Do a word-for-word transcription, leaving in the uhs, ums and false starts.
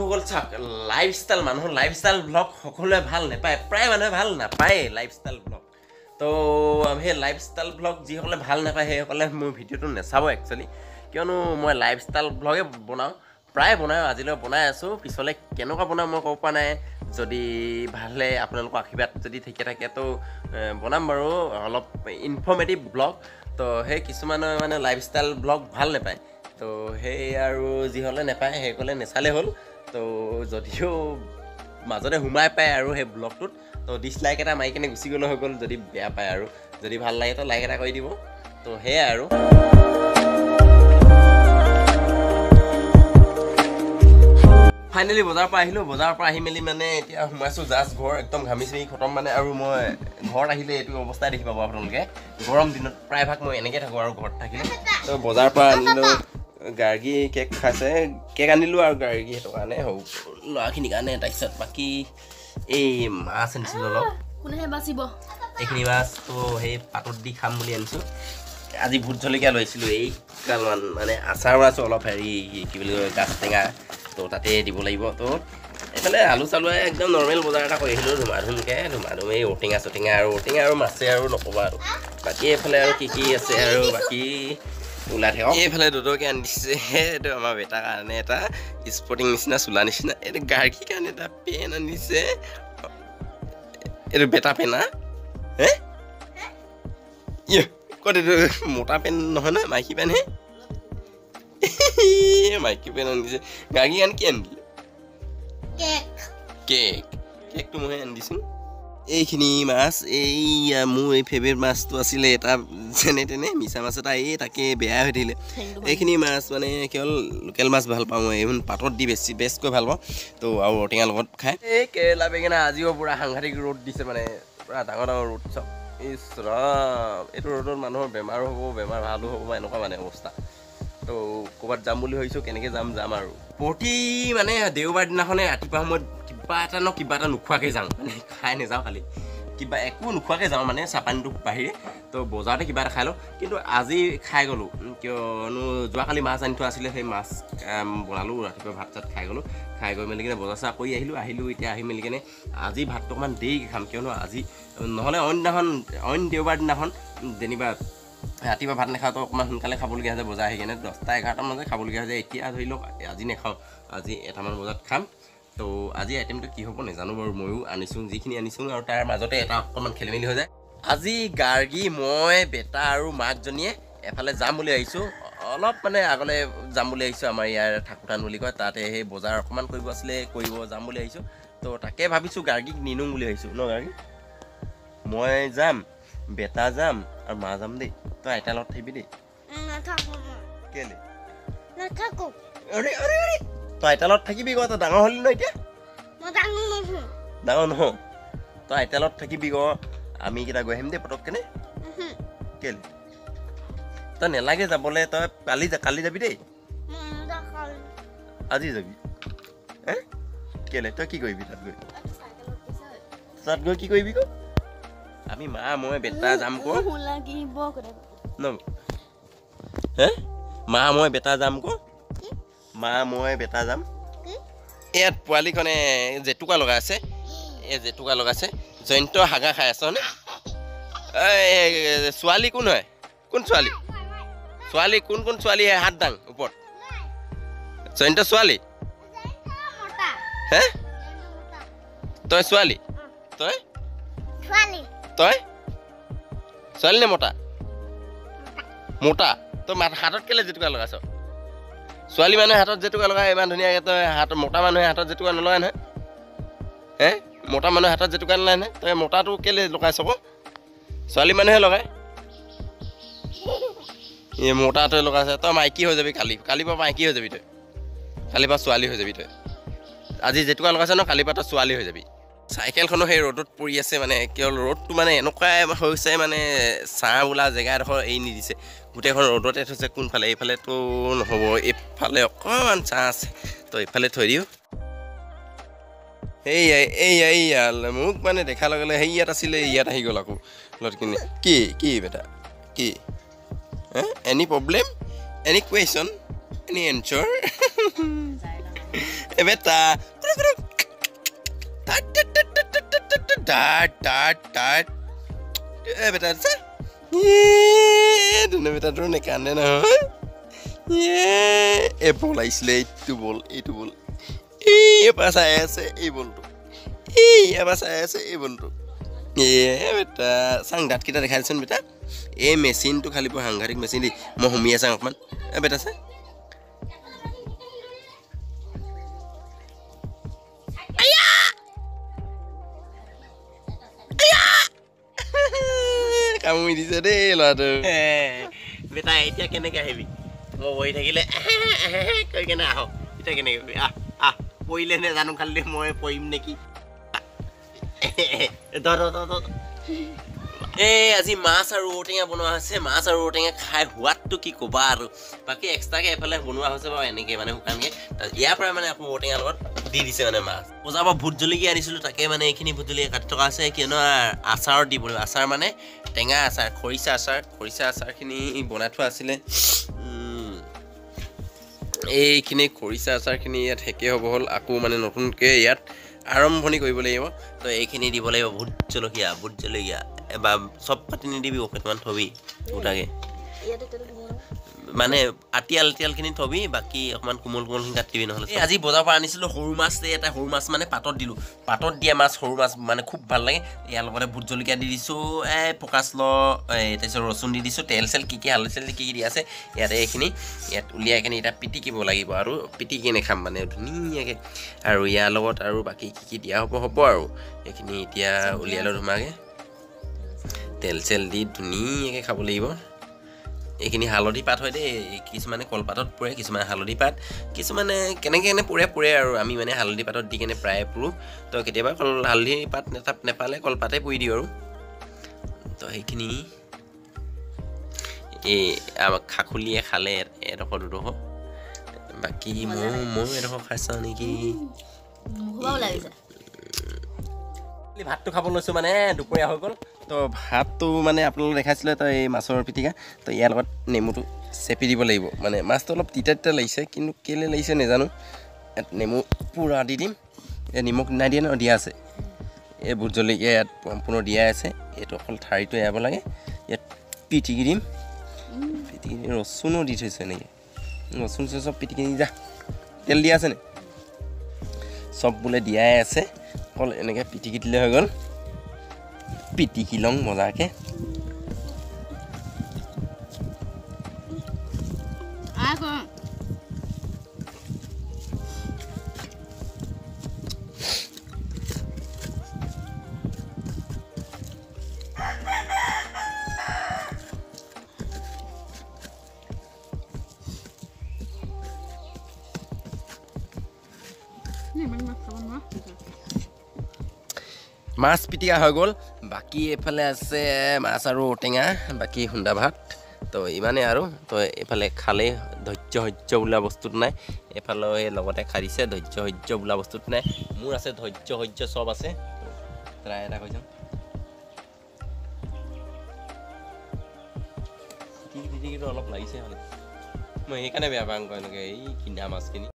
গ'ল চাওক লাইফষ্টাইল মানুহৰ লাইফষ্টাইল ব্লগ সকলোৱে ভাল নাপায় প্ৰায় মানুহে ভাল নাপায় লাইফষ্টাইল ব্লগ তো সেই লাইফষ্টাইল ব্লগ যিসকলে ভাল নাপায় সেইসকলে মোৰ ভিডিঅ'টো নাচাব একচুৱেলি কিয়নো মই লাইফষ্টাইল ব্লগে বনাওঁ প্ৰায় বনাওঁ আজিলৈ বনাই আছোঁ পিছলৈ কেনেকুৱা বনাওঁ মই ক'ব পৰা নাই যদি ভালে আপোনালোকৰ আশীৰ্বাদ যদি ঠিকে থাকে তো বনাম বাৰু অলপ ইনফৰ্মেটিভ ব্লগ তো সেই কিছুমানে মানে লাইফষ্টাইল ব্লগ ভাল নাপায় তো সেই আৰু যিসকলে নাপায় সেইসকলে নেচালে হ'ল তো যদিও মাজতে সোমাই পায় আৰু সেই ব্লগটোত তো ডিছলাইক এটা মাৰি কেনে গুচি গ'লে হৈ গ'ল যদি বেয়া পায় আৰু যদি ভাল লাগে তো লাইক এটা কৰি দিব তো সেয়াই আৰু ফাইনেলি বজাৰৰ পৰা আহিলোঁ বজাৰৰ পৰা আহি মেলি মানে এতিয়া সোমাইছোঁ জাষ্ট ঘৰ একদম ঘামি চিমি খতম মানে আৰু মই ঘৰত আহিলে এইটো অৱস্থাই দেখি পাব আপোনালোকে গৰম দিনত প্ৰায়ভাগ মই এনেকৈ থাকোঁ আৰু ঘৰত থাকিলে তো বজাৰৰ পৰা আনিলোঁ গাৰ্গী কেক খাইছে কেক আনিলোঁ আৰু গাৰ্গী সেইটো কাৰণে সৰু ল'ৰাখিনিৰ কাৰণে তাৰপিছত বাকী এই মাছ আনিছিলোঁ অলপ কোনেহে বাচিব এইখিনি মাছটো সেই পাতত দি খাম বুলি আনিছোঁ আজি ভোট জলকীয়া লৈছিলোঁ এই কালমান মানে আচাৰো আছোঁ অলপ হেৰি কি বুলি কয় গাছ টেঙা তো তাতে দিব লাগিব তো এইফালে আলু চালুৱে একদম নৰ্মেল বজাৰ এটা কৰি আহিলোঁ ধুমা ধুমকৈ ধুমা ধুম এই ঔটেঙা চটেঙা আৰু ঔটেঙা আৰু মাছে আৰু নক'বা আৰু বাকী এইফালে আৰু কি কি আছে আৰু বাকী ওলাই থাকক এইফালে দুটকৈ আনি দিছে এইটো আমাৰ বেটাৰ কাৰণে এটা স্পৰ্টিং নিচিনা চোলা নিচিনা এইটো গাৰ্গীৰ কাৰণে এটা পেন আনিছে এইটো বেটা পেনা হে ইয়ে ক'ত এইটো মোটা পেন নহয় নহয় মাইকী পেনহে মাইকী পেন আনিছে গাৰ্গী কাৰণে কি আনি দিলে কেক কেক কেকটো মইহে আনি দিছোঁ এইখিনি মাছ এইয়া মোৰ এই ফেভৰেট মাছটো আছিলে এটা যেনে তেনে মিছা মাছ এটা এই তাকে বেয়া হৈ থাকিলে এইখিনি মাছ মানে কেৱল লোকেল মাছ ভাল পাওঁ মই এইখন পাতত দি বেছি বেষ্টকৈ ভাল পাওঁ তো আৰু ঔটেঙাৰ লগত খাই এই কেৰেলা বেঙেনা আজিও পূৰা সাংঘাতিক ৰ'দ দিছে মানে পূৰা ডাঙৰ ডাঙৰ ৰ'দ চাওক ইছ ৰাম এইটো ৰ'দত মানুহৰ বেমাৰো হ'ব বেমাৰ ভালো হ'ব বা এনেকুৱা মানে অৱস্থা তো ক'ৰবাত যাম বুলি ভাবিছোঁ কেনেকৈ যাম যাম আৰু প্ৰতি মানে দেওবাৰ দিনাখনে ৰাতিপুৱা সময়ত কিবা এটা ন কিবা এটা নোখোৱাকৈ যাওঁ মানে খাই নাযাওঁ খালি কিবা একো নোখোৱাকৈ যাওঁ মানে চাহপানীটো বাহিৰে তো বজাৰতে কিবা এটা খাই লওঁ কিন্তু আজি খাই গ'লোঁ কিয়নো যোৱাকালি মাছ আনি থোৱা আছিলে সেই মাছ বনালোঁ ৰাতিপুৱা ভাত চাত খাই গ'লোঁ খাই গৈ মেলি কিনে বজাৰ চাহ কৰি আহিলোঁ আহিলোঁ এতিয়া আহি মেলি কিনে আজি ভাতটো অকণমান দেৰিকৈ খাম কিয়নো আজি নহ'লে অইন দিনাখন অইন দেওবাৰ দিনাখন যেনিবা ৰাতিপুৱা ভাত নাখাওঁতো অকণমান সোনকালে খাবলগীয়া হৈছে বজাৰ আহি কিনে দহটা এঘাৰটামান বজাত খাবলগীয়া হৈছে এতিয়া ধৰি লওক আজি নাখাওঁ আজি এটামান বজাত খাম তো আজি আইটেমটো কি হ'ব নাজানো বাৰু ময়ো আনিছোঁ যিখিনি আনিছোঁ আৰু তাৰ মাজতে এটা অকণমান খেলি মেলি হৈ যায় আজি গাৰ্গী মই বেটা আৰু মাকজনীয়ে এফালে যাম বুলি আহিছোঁ অলপ মানে আগলৈ যাম বুলি আহিছোঁ আমাৰ ইয়াৰ ঠাকুৰথান বুলি কয় তাতে সেই বজাৰ অকণমান কৰিব আছিলে কৰিব যাম বুলি আহিছোঁ তো তাকে ভাবিছোঁ গাৰ্গীক নিনো বুলি আহিছোঁ ন গাৰ্গী মই যাম বেটা যাম আৰু মা যাম দেই তই আইতাৰ লগত থাকিবি দেই কেলে নাথাকো আৰে আৰে আৰে তই আইতাৰ লগত থাকিবি ক তই ডাঙৰ হ'লি ন এতিয়া ডাঙৰ নহওঁ তই আইতাৰ লগত থাকিবি ক আমি কেইটা গৈ আহিম দেই পটককেনে কেলে তই নেলাগে যাবলৈ তই কালি কালি যাবি দেই আজি যাবি হে কেলে তই কি কৰিবি তাত গৈ তাত গৈ কি কৰিবি ক আমি মা মই বেটা যাম ক ন হে মা মই বেটা যাম ক মা মই বেটা যাম ইয়াত পোৱালিখনে জেতুকা লগাই আছে এই জেতুকা লগাইছে জয়ন্ত হাগা খাই আছ নে এই ছোৱালী কোন হয় কোন ছোৱালী ছোৱালী কোন কোন ছোৱালী হাত দাং ওপৰত জয়ন্ত ছোৱালী হে তই ছোৱালী তই তই ছোৱালী নে মতা মোটা তই হাতত কেলে জেতুকা লগাইছ ছোৱালী মানুহে হাতত জেতুকা লগাই ইমান ধুনীয়াকৈ তই হাত মতা মানুহে হাতত জেতুকা নলগাই নহয় হে মতা মানুহে হাতত জেতুকা নলগাই নহয় তই মতাটো কেলে লগাইছ ক ছোৱালী মানুহে লগায় এই মতাটোৱে লগাইছে তই মাইকী হৈ যাবি কালি কালিৰ পৰা মাইকী হৈ যাবি তই কালিৰ পৰা ছোৱালী হৈ যাবি তই আজি জেতুকা লগাইছ ন কালিৰ পৰা তই ছোৱালী হৈ যাবি চাইকেলখনো সেই ৰ'দত পৰি আছে মানে কেৱল ৰ'দটো মানে এনেকুৱাই হৈছে মানে ছাঁ বোলা জেগা এডোখৰ এৰি নিদিছে গোটেইখন ৰ'দতে থৈছে কোনফালে এইফালেতো নহ'ব এইফালে অকণমান ছাঁ আছে তো এইফালে থৈ দিওঁ এইয়া এইয়া এইয়া মোক মানে দেখাৰ লগে লগে সেই ইয়াত আছিলে ইয়াত আহি গ'ল আকৌ ল'ৰাখিনি কি কি বেটা কি any problem any question any answer এ বেটা ডাট ডাট ডাট এ বেটা আছে এ দুনে বেটা তোৰ নেকান্দে নহয় এ বল আহিছিলে এইটো বল এইটো বল এই এবাৰ চাই আছে এই বলটো এই এবাৰ চাই আছে এই বলটো এ বেটা চাং দাঁতকেইটা দেখাই দিছোন বেটা এই মেচিনটো খালি বৰ সাংঘাতিক মেচিন দেই মই সুমিয়াই চাওঁ অকণমান এ বেটা চা কামুৰি দিছে দেই ল'ৰাটো বেটা এতিয়া কেনেকৈ আহিবি মই বহি থাকিলে কৈ কেনে আহ এতিয়া কেনেকৈ আহ আহ পৰিলে নে জানো খালি মই পৰিম নেকি এই আজি মাছ আৰু ঔটেঙা বনোৱা হৈছে মাছ আৰু ঔটেঙা খাই সোৱাদটো কি ক'বা আৰু বাকী এক্সট্ৰাকৈ এফালে বনোৱা হৈছে বাৰু এনেকৈ মানে শুকানকৈ ইয়াৰ পৰাই মানে আকৌ ঔটেঙাৰ লগত দি দিছে মানে মাছ বজাৰ পৰা ভোট জলকীয়া আনিছিলোঁ তাকে মানে এইখিনি ভোট জলকীয়া কাটি থকা আছে কিয়নো আচাৰত দিব লাগিব আচাৰ মানে টেঙা আচাৰ খৰিচা আচাৰ খৰিচা আচাৰখিনি বনাই থোৱা আছিলে এইখিনি খৰিচা আচাৰখিনি ইয়াত শেষে হ'ব হ'ল আকৌ মানে নতুনকৈ ইয়াত আৰম্ভণি কৰিব লাগিব তো এইখিনি দিব লাগিব ভোট জলকীয়া ভোট জলকীয়া বা চব কাটি নিদিবি কেইটামান থবি গোটাকৈ মানে আটিয়াল আটিয়ালখিনি থবি বাকী অকণমান কোমল কোমলখিনি কাটিবি নহ'লে এই আজি বজাৰৰ পৰা আনিছিলোঁ সৰু মাছ এটা সৰু মাছ মানে পাতত দিলোঁ পাতত দিয়া মাছ সৰু মাছ মানে খুব ভাল লাগে ইয়াৰ লগতে ভোট জলকীয়া দি দিছোঁ এই পকাচ ল এই তাৰপিছত ৰচুন দি দিছোঁ তেল চেল কি কি হালধি চেল কি কি দি আছে ইয়াতে এইখিনি ইয়াত উলিয়াই কিনে এতিয়া পিটিকিব লাগিব আৰু পিটিকি কিনে খাম মানে ধুনীয়াকৈ আৰু ইয়াৰ লগত আৰু বাকী কি কি দিয়া হ'ব হ'ব আৰু এইখিনি এতিয়া উলিয়ালোঁ ধুমাকৈ তেল চেল দি ধুনীয়াকৈ খাব লাগিব এইখিনি হালধি পাত হয় দেই কিছুমানে কলপাতত পুৰে কিছুমানে হালধি পাত কিছুমানে কেনেকৈ কেনে পুৰে পুৰে আৰু আমি মানে হালধি পাতত দি কেনে প্ৰায়ে পুৰোঁ তো কেতিয়াবা কল হালধি পাত নেতাপ নেপালে কলপাতে পুৰি দিওঁ আৰু তো সেইখিনি এই আমাক খাখুলিয়ে খালে এডোখৰ দুডোখৰ বাকী ময়ো ময়ো এডোখৰ খাই চাওঁ নেকি ভাতটো খাব লৈছোঁ মানে দুপৰীয়া হৈ গ'ল তো ভাতটো মানে আপোনালোকে দেখাইছিলে তো এই মাছৰ পিটিকা তো ইয়াৰ লগত নেমুটো চেপি দিব লাগিব মানে মাছটো অলপ তিতা তিতা লাগিছে কিন্তু কেলৈ লাগিছে নাজানো ইয়াত নেমু পূৰা দি দিম এই নিমখ নাই দিয়ে ন দিয়া আছে এই ভোট জলকীয়া ইয়াত সম্পূৰ্ণ দিয়া আছে এইটো অকল ঠাৰিটো এৰাব লাগে ইয়াত পিটিকি দিম পিটিকি ৰচুনো দি থৈছে এনেকৈ ৰচুন চব পিটিকি যা তেল দিয়া আছেনে চব বোলে দিয়াই আছে অকল এনেকৈ পিটিকি দিলে হৈ গ'ল পিটিকি লওঁ মজাকৈ মাছ পিটিকা হৈ গ'ল বাকী এইফালে আছে মাছ আৰু ঔটেঙা বাকী সুন্দা ভাত তো ইমানেই আৰু তো এইফালে খালে ধৈৰ্য সহ্য বোলা বস্তুটো নাই এইফালে এই লগতে খাৰিছে ধৈৰ্য সহ্য বোলা বস্তুটো নাই মোৰ আছে ধৈৰ্য সহ্য চব আছে ট্ৰাই এটা কৈছোঁ পিটিকি পিটিকিটো অলপ লাগিছে হ'লে মই সেইকাৰণে বেয়া পাওঁ এনেকৈ এই কিনা মাছখিনি